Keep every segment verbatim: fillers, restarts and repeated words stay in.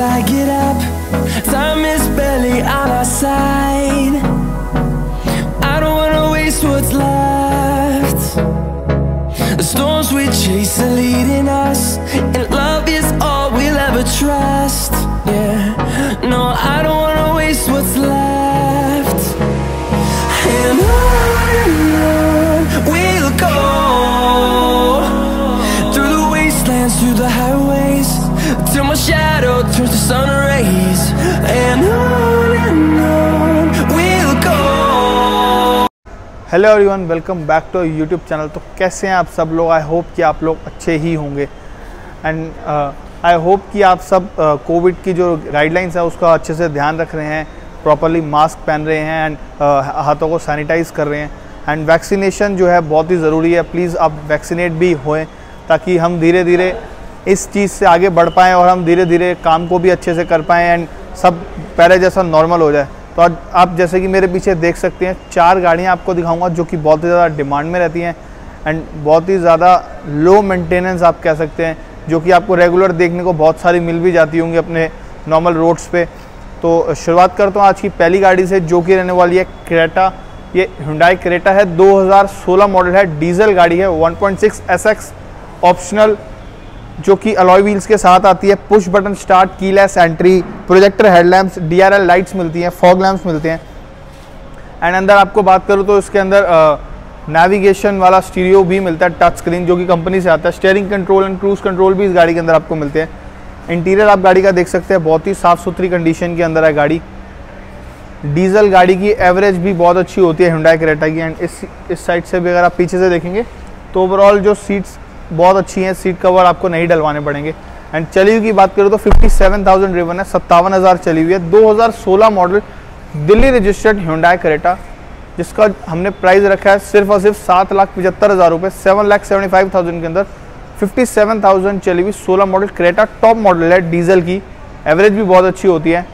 I get up. Time is barely on our side. I don't wanna waste what's left. The storms we chase are leading us, and love is all we'll ever trust. Yeah, no, I don't wanna waste what's left. And on we'll go, through the wastelands, through the highways, till my shadow turns to sun rays. And on and on we'll go. Hello everyone, welcome back to YouTube channel. तो कैसे हैं आप सब लोग? I hope कि आप लोग अच्छे ही होंगे एंड आई होप कि आप सब कोविड uh, की जो गाइडलाइंस है उसका अच्छे से ध्यान रख रहे हैं, प्रॉपरली मास्क पहन रहे हैं एंड uh, हाथों को सैनिटाइज़ कर रहे हैं। एंड वैक्सीनेशन जो है बहुत ही ज़रूरी है। प्लीज़ आप वैक्सीनेट भी होएं ताकि हम धीरे धीरे इस चीज़ से आगे बढ़ पाएँ और हम धीरे धीरे काम को भी अच्छे से कर पाएँ एंड सब पहले जैसा नॉर्मल हो जाए। तो आज आप जैसे कि मेरे पीछे देख सकते हैं, चार गाड़ियां आपको दिखाऊंगा जो कि बहुत ही ज़्यादा डिमांड में रहती हैं एंड बहुत ही ज़्यादा लो मेंटेनेंस आप कह सकते हैं, जो कि आपको रेगुलर देखने को बहुत सारी मिल भी जाती होंगी अपने नॉर्मल रोड्स पे। तो शुरुआत करता हूँ आज की पहली गाड़ी से, जो कि रहने वाली है क्रेटा। ये Hyundai क्रेटा है, दो हज़ार सोलह मॉडल है, डीजल गाड़ी है, one point six S X optional, जो कि अलॉय व्हील्स के साथ आती है। Push button start, keyless entry, projector headlamps, DRL lights मिलती हैं, फॉग लैम्प्स मिलते हैं। एंड अंदर आपको बात करूँ तो इसके अंदर नेविगेशन वाला स्टीरियो भी मिलता है, टच स्क्रीन, जो कि कंपनी से आता है। Steering control and cruise control भी इस गाड़ी के अंदर आपको मिलते हैं। इंटीरियर आप गाड़ी का देख सकते हैं, बहुत ही साफ़ सुथरी कंडीशन के अंदर है गाड़ी। डीजल गाड़ी की एवरेज भी बहुत अच्छी होती है Hyundai क्रेटा की। एंड इस इस साइड से भी अगर आप पीछे से देखेंगे तो ओवरऑल जो सीट्स बहुत अच्छी हैं, सीट कवर आपको नहीं डलवाने पड़ेंगे। एंड चली हुई की बात करूँ तो सत्तावन हज़ार ड्रिवन है, सत्तावन हज़ार चली हुई है। दो हज़ार सोलह model Delhi registered Hyundai Creta, जिसका हमने प्राइस रखा है सिर्फ और सिर्फ सात लाख पचहत्तर हज़ार रुपये, seven lakh seventy five thousand के अंदर सत्तावन हज़ार चली हुई सोलह मॉडल क्रेटा। टॉप मॉडल है, डीजल की एवरेज भी बहुत अच्छी होती है।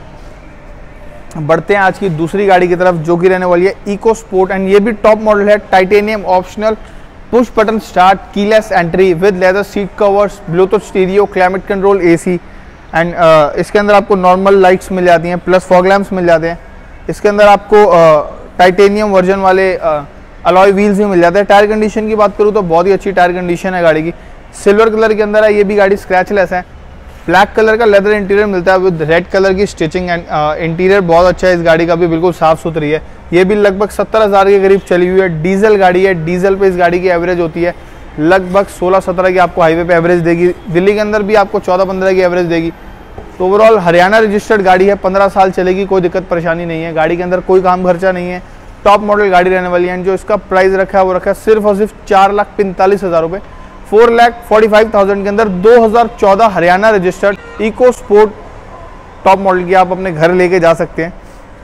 बढ़ते हैं आज की दूसरी गाड़ी की तरफ, जो कि रहने वाली है इको स्पोर्ट एंड ये भी टॉप मॉडल है, titanium optional, push button start, keyless entry with leather seat covers, Bluetooth stereo, climate control, AC and इसके अंदर आपको नॉर्मल लाइट्स मिल जाती हैं, प्लस फॉग लैम्प्स मिल जाते हैं। इसके अंदर आपको टाइटेनियम वर्जन वाले अलॉय व्हील्स भी मिल जाते हैं। टायर कंडीशन की बात करूँ तो बहुत ही अच्छी टायर कंडीशन है गाड़ी की। सिल्वर कलर के अंदर है, ये भी गाड़ी स्क्रैचलेस है। ब्लैक कलर का लेदर इंटीरियर मिलता है विद रेड कलर की स्टिचिंग एंड इंटीरियर बहुत अच्छा है इस गाड़ी का भी, बिल्कुल साफ़ सुथरी है। ये भी लगभग सत्तर हज़ार के करीब चली हुई है। डीजल गाड़ी है, डीजल पे इस गाड़ी की एवरेज होती है लगभग सोलह सत्रह की आपको हाईवे पे एवरेज देगी। दिल्ली के अंदर भी आपको चौदह पंद्रह की एवरेज देगी। तो ओवरऑल हरियाणा रजिस्टर्ड गाड़ी है, पंद्रह साल चलेगी, कोई दिक्कत परेशानी नहीं है। गाड़ी के अंदर कोई काम खर्चा नहीं है, टॉप मॉडल गाड़ी रहने वाली है। जो इसका प्राइस रखा है वो रखा है सिर्फ और सिर्फ चार लाख पैंतालीस हज़ार रुपये, four lakh forty five thousand के अंदर। दो हज़ार चौदह Haryana registered EcoSport top model की आप अपने घर लेके जा सकते हैं।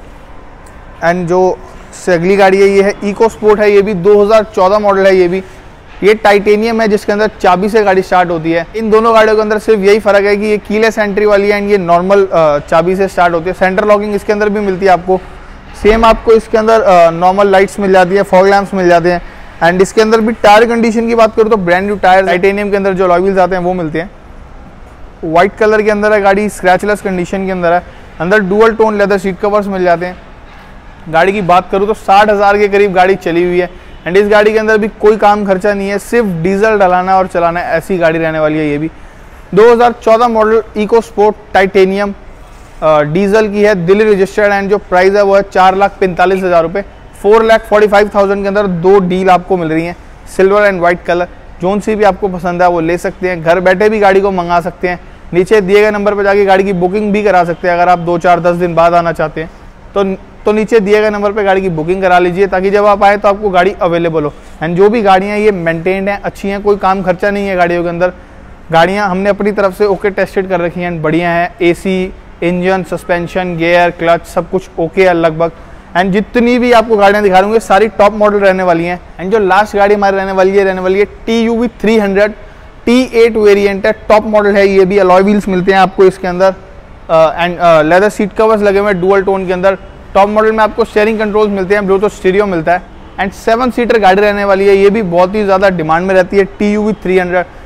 एंड जो अगली गाड़ी है ये है इको स्पोर्ट है, ये भी दो हज़ार चौदह मॉडल है। ये भी ये टाइटेनियम है, जिसके अंदर चाबी से गाड़ी स्टार्ट होती है। इन दोनों गाड़ियों के अंदर सिर्फ यही फर्क है कि ये कीलेस एंट्री वाली है एंड ये नॉर्मल चाबी से स्टार्ट होती है। सेंटर लॉकिंग इसके अंदर भी मिलती है आपको। सेम आपको इसके अंदर नॉर्मल लाइट्स मिल जाती है, फॉग लैम्प्स मिल जाते हैं। एंड इसके अंदर भी टायर कंडीशन की बात करूँ तो ब्रांड न्यू टायर, टाइटेनियम के अंदर जो अलॉय व्हील्स आते हैं वो मिलते हैं। व्हाइट कलर के अंदर है गाड़ी, स्क्रैचलेस कंडीशन के अंदर है। अंदर dual tone leather seat covers मिल जाते हैं। गाड़ी की बात करूँ तो साठ हज़ार के करीब गाड़ी चली हुई है एंड इस गाड़ी के अंदर भी कोई काम खर्चा नहीं है, सिर्फ डीजल डलाना और चलाना है, ऐसी गाड़ी रहने वाली है। ये भी दो हज़ार चौदह model EcoSport titanium diesel की है, दिल्ली रजिस्टर्ड एंड जो प्राइस है वो है चार लाख पैंतालीस हज़ार रुपये, four lakh forty five thousand के अंदर दो डील आपको मिल रही हैं, सिल्वर एंड वाइट कलर। जोन सी भी आपको पसंद है वो ले सकते हैं, घर बैठे भी गाड़ी को मंगा सकते हैं। नीचे दिए गए नंबर पर जाके गाड़ी की बुकिंग भी करा सकते हैं। अगर आप दो चार दस दिन बाद आना चाहते हैं तो तो नीचे दिए गए नंबर पे गाड़ी की बुकिंग करा लीजिए, ताकि जब आप आए तो आपको गाड़ी अवेलेबल हो। एंड जो भी गाड़ियाँ ये मेंटेन्ड हैं, अच्छी हैं, कोई काम खर्चा नहीं है गाड़ियों के अंदर। गाड़ियाँ हमने अपनी तरफ से ओके टेस्टेड कर रखी हैं एंड बढ़िया हैं। AC, engine, suspension, gear, clutch सब कुछ ओके है लगभग। एंड जितनी भी आपको गाड़ियाँ दिखा रहे सारी टॉप मॉडल रहने वाली हैं। एंड जो लास्ट गाड़ी हमारी रहने वाली है रहने वाली है T U V three hundred T eight variant है, टॉप मॉडल है। ये भी अलॉय व्हील्स मिलते हैं आपको इसके अंदर एंड लेदर सीट कवर्स लगे हुए हैं डुअल टोन के अंदर। टॉप मॉडल में आपको स्टीयरिंग कंट्रोल्स मिलते हैं, ब्लूटूथ स्टीरियो मिलता है एंड सेवन सीटर गाड़ी रहने वाली है। ये भी बहुत ही ज़्यादा डिमांड में रहती है T U V three hundred.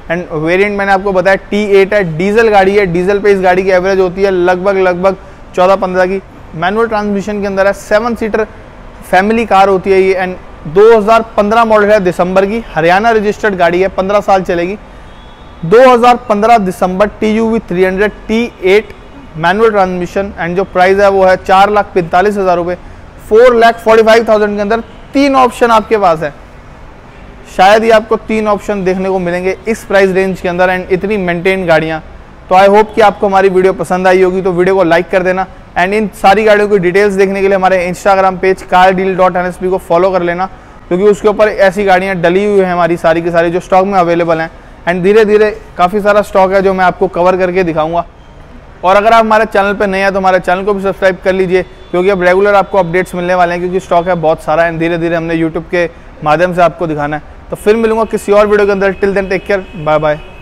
And variant मैंने आपको बताया टी एट है, डीजल गाड़ी है। डीजल पे इस गाड़ी की एवरेज होती है लगभग लगभग चौदह पंद्रह की। मैनुअल ट्रांसमिशन के अंदर है, सेवन सीटर फैमिली कार होती है ये। एंड दो हज़ार पंद्रह मॉडल है, दिसंबर की, हरियाणा रजिस्टर्ड गाड़ी है, पंद्रह साल चलेगी। दो हज़ार पंद्रह दिसंबर T U V three hundred T eight manual transmission. And जो प्राइस है वो है चार लाख पैंतालीस हज़ार रुपये, four lakh forty five thousand के अंदर। तीन ऑप्शन आपके पास है, शायद ही आपको तीन ऑप्शन देखने को मिलेंगे इस प्राइस रेंज के अंदर एंड इतनी मेंटेन गाड़ियाँ। तो आई होप कि आपको हमारी वीडियो पसंद आई होगी, तो वीडियो को लाइक कर देना। एंड इन सारी गाड़ियों की डिटेल्स देखने के लिए हमारे Instagram page car deal dot N S P को फॉलो कर लेना, क्योंकि उसके ऊपर ऐसी गाड़ियाँ डली हुई हैं हमारी सारी की सारी जो स्टॉक में अवेलेबल हैं। एंड धीरे धीरे काफ़ी सारा स्टॉक है जो मैं आपको कवर करके दिखाऊंगा। और अगर आप हमारे चैनल पर नए हैं तो हमारे चैनल को भी सब्सक्राइब कर लीजिए, क्योंकि अब रेगुलर आपको अपडेट्स मिलने वाले हैं, क्योंकि स्टॉक है बहुत सारा एंड धीरे धीरे हमने यूट्यूब के माध्यम से आपको दिखाना है। तो फिर मिलूंगा किसी और वीडियो के अंदर। Till then take care, bye bye.